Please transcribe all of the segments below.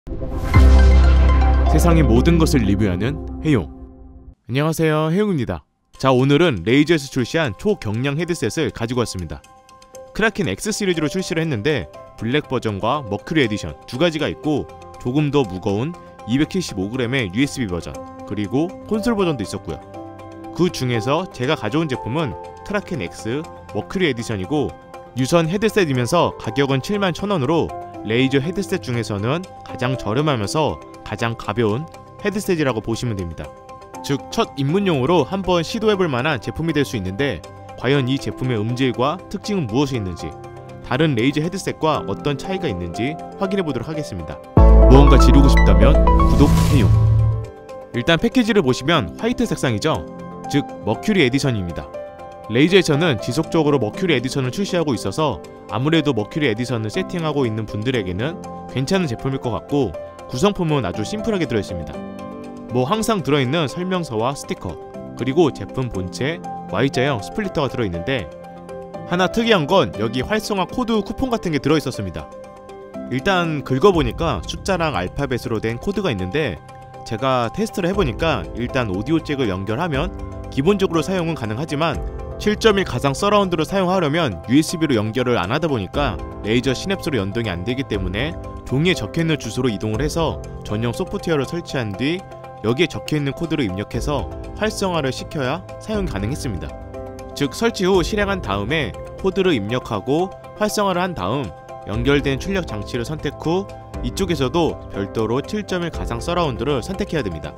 세상의 모든 것을 리뷰하는 해용. 안녕하세요, 해용입니다. 자, 오늘은 레이저에서 출시한 초경량 헤드셋을 가지고 왔습니다. 크라켄 X 시리즈로 출시를 했는데 블랙 버전과 머큐리 에디션 두 가지가 있고, 조금 더 무거운 275g의 USB 버전, 그리고 콘솔 버전도 있었고요. 그 중에서 제가 가져온 제품은 크라켄 X 머큐리 에디션이고, 유선 헤드셋이면서 가격은 71,000원으로 레이저 헤드셋 중에서는 가장 저렴하면서 가장 가벼운 헤드셋이라고 보시면 됩니다. 즉, 첫 입문용으로 한번 시도해볼 만한 제품이 될 수 있는데, 과연 이 제품의 음질과 특징은 무엇이 있는지, 다른 레이저 헤드셋과 어떤 차이가 있는지 확인해보도록 하겠습니다. 무언가 지르고 싶다면 구독, 해용. 일단 패키지를 보시면 화이트 색상이죠. 즉, 머큐리 에디션입니다. 레이저에서는 지속적으로 머큐리 에디션을 출시하고 있어서 아무래도 머큐리 에디션을 세팅하고 있는 분들에게는 괜찮은 제품일 것 같고, 구성품은 아주 심플하게 들어있습니다. 뭐 항상 들어있는 설명서와 스티커, 그리고 제품 본체 Y자형 스플리터가 들어있는데, 하나 특이한 건 여기 활성화 코드 쿠폰 같은 게 들어있었습니다. 일단 긁어보니까 숫자랑 알파벳으로 된 코드가 있는데, 제가 테스트를 해보니까 일단 오디오 잭을 연결하면 기본적으로 사용은 가능하지만 7.1 가상 서라운드를 사용하려면 USB로 연결을 안 하다 보니까 레이저 시냅스로 연동이 안 되기 때문에 종이에 적혀있는 주소로 이동을 해서 전용 소프트웨어를 설치한 뒤 여기에 적혀있는 코드를 입력해서 활성화를 시켜야 사용이 가능했습니다. 즉, 설치 후 실행한 다음에 코드를 입력하고 활성화를 한 다음 연결된 출력 장치를 선택 후 이쪽에서도 별도로 7.1 가상 서라운드를 선택해야 됩니다.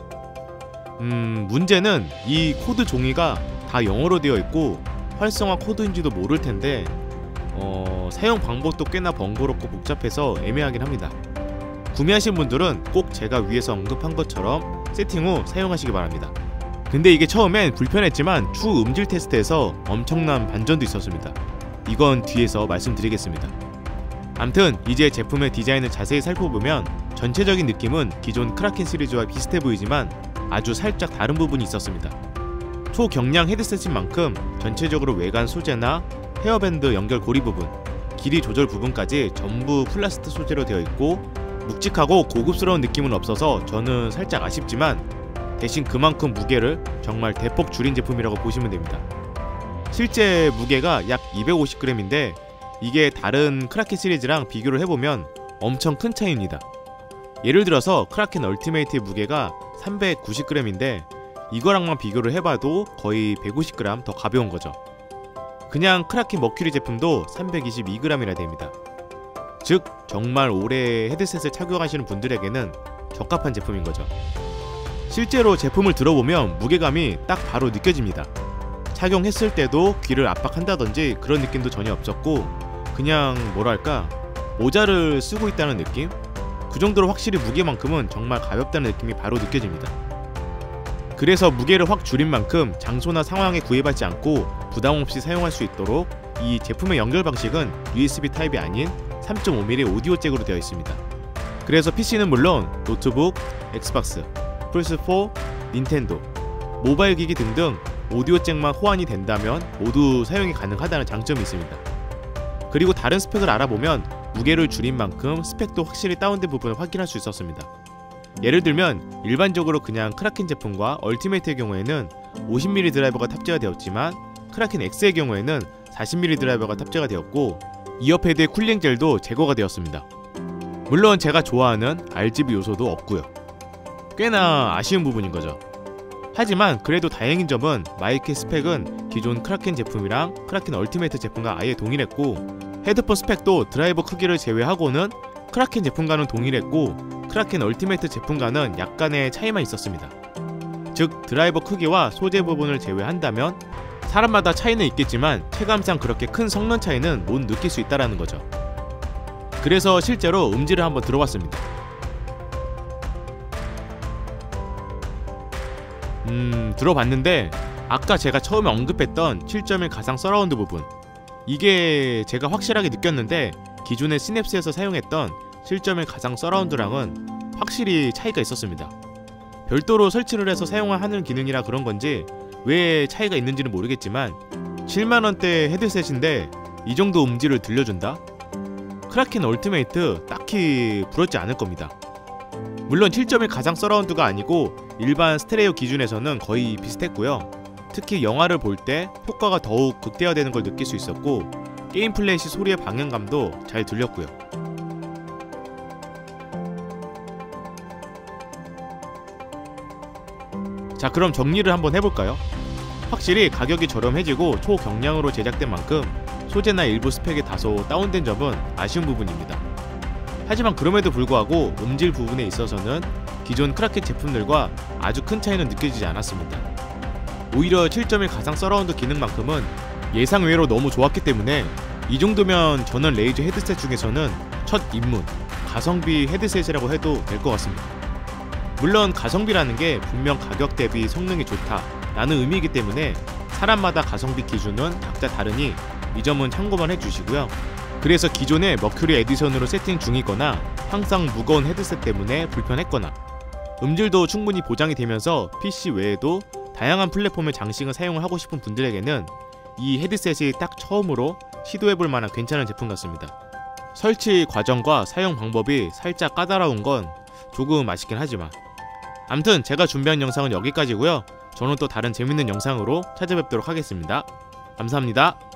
문제는 이 코드 종이가 다 영어로 되어 있고 활성화 코드인지도 모를 텐데 사용 방법도 꽤나 번거롭고 복잡해서 애매하긴 합니다. 구매하신 분들은 꼭 제가 위에서 언급한 것처럼 세팅 후 사용하시기 바랍니다. 근데 이게 처음엔 불편했지만 추후 음질 테스트에서 엄청난 반전도 있었습니다. 이건 뒤에서 말씀드리겠습니다. 암튼 이제 제품의 디자인을 자세히 살펴보면 전체적인 느낌은 기존 크라켄 시리즈와 비슷해 보이지만 아주 살짝 다른 부분이 있었습니다. 초경량 헤드셋인 만큼 전체적으로 외관 소재나 헤어밴드 연결 고리 부분, 길이 조절 부분까지 전부 플라스틱 소재로 되어 있고, 묵직하고 고급스러운 느낌은 없어서 저는 살짝 아쉽지만 대신 그만큼 무게를 정말 대폭 줄인 제품이라고 보시면 됩니다. 실제 무게가 약 250g인데 이게 다른 크라켄 시리즈랑 비교를 해보면 엄청 큰 차이입니다. 예를 들어서 크라켄 얼티메이트의 무게가 390g인데 이거랑만 비교를 해봐도 거의 150g 더 가벼운 거죠. 그냥 크라켄 머큐리 제품도 322g이나 됩니다. 즉, 정말 오래 헤드셋을 착용하시는 분들에게는 적합한 제품인 거죠. 실제로 제품을 들어보면 무게감이 딱 바로 느껴집니다. 착용했을 때도 귀를 압박한다든지 그런 느낌도 전혀 없었고, 그냥 뭐랄까, 모자를 쓰고 있다는 느낌? 그 정도로 확실히 무게만큼은 정말 가볍다는 느낌이 바로 느껴집니다. 그래서 무게를 확 줄인 만큼 장소나 상황에 구애받지 않고 부담없이 사용할 수 있도록 이 제품의 연결 방식은 USB 타입이 아닌 3.5mm 오디오 잭으로 되어 있습니다. 그래서 PC는 물론 노트북, 엑스박스, 플스4, 닌텐도, 모바일 기기 등등 오디오 잭만 호환이 된다면 모두 사용이 가능하다는 장점이 있습니다. 그리고 다른 스펙을 알아보면 무게를 줄인 만큼 스펙도 확실히 다운된 부분을 확인할 수 있었습니다. 예를 들면 일반적으로 그냥 크라켄 제품과 얼티메이트의 경우에는 50mm 드라이버가 탑재가 되었지만 크라켄 X의 경우에는 40mm 드라이버가 탑재가 되었고, 이어패드의 쿨링 젤도 제거가 되었습니다. 물론 제가 좋아하는 RGB 요소도 없고요. 꽤나 아쉬운 부분인 거죠. 하지만 그래도 다행인 점은 마이크 스펙은 기존 크라켄 제품이랑 크라켄 얼티메이트 제품과 아예 동일했고, 헤드폰 스펙도 드라이버 크기를 제외하고는 크라켄 제품과는 동일했고, 크라켄 얼티메이트 제품과는 약간의 차이만 있었습니다. 즉, 드라이버 크기와 소재 부분을 제외한다면 사람마다 차이는 있겠지만 체감상 그렇게 큰 성능 차이는 못 느낄 수 있다는 거죠. 그래서 실제로 음질을 한번 들어봤습니다. 들어봤는데 아까 제가 처음에 언급했던 7.1 가상 서라운드 부분, 이게 제가 확실하게 느꼈는데 기존의 시냅스에서 사용했던 7.1 가상 서라운드랑은 확실히 차이가 있었습니다. 별도로 설치를 해서 사용하는 기능이라 그런 건지 왜 차이가 있는지는 모르겠지만 7만원대 헤드셋인데 이 정도 음질을 들려준다? 크라켄 얼티메이트 딱히 부럽지 않을 겁니다. 물론 7.1 가상 서라운드가 아니고 일반 스테레오 기준에서는 거의 비슷했고요. 특히 영화를 볼 때 효과가 더욱 극대화되는 걸 느낄 수 있었고 게임 플레이 시 소리의 방향감도 잘 들렸고요. 자, 그럼 정리를 한번 해볼까요? 확실히 가격이 저렴해지고 초경량으로 제작된 만큼 소재나 일부 스펙이 다소 다운된 점은 아쉬운 부분입니다. 하지만 그럼에도 불구하고 음질 부분에 있어서는 기존 크라켄 제품들과 아주 큰 차이는 느껴지지 않았습니다. 오히려 7.1 가상 서라운드 기능만큼은 예상외로 너무 좋았기 때문에 이 정도면 저는 레이저 헤드셋 중에서는 첫 입문, 가성비 헤드셋이라고 해도 될 것 같습니다. 물론 가성비라는 게 분명 가격 대비 성능이 좋다 라는 의미이기 때문에 사람마다 가성비 기준은 각자 다르니 이 점은 참고만 해주시고요. 그래서 기존의 머큐리 에디션으로 세팅 중이거나 항상 무거운 헤드셋 때문에 불편했거나 음질도 충분히 보장이 되면서 PC 외에도 다양한 플랫폼의 장식을 사용을 하고 싶은 분들에게는 이 헤드셋이 딱 처음으로 시도해볼 만한 괜찮은 제품 같습니다. 설치 과정과 사용 방법이 살짝 까다로운 건 조금 아쉽긴 하지만 암튼 제가 준비한 영상은 여기까지고요. 저는 또 다른 재밌는 영상으로 찾아뵙도록 하겠습니다. 감사합니다.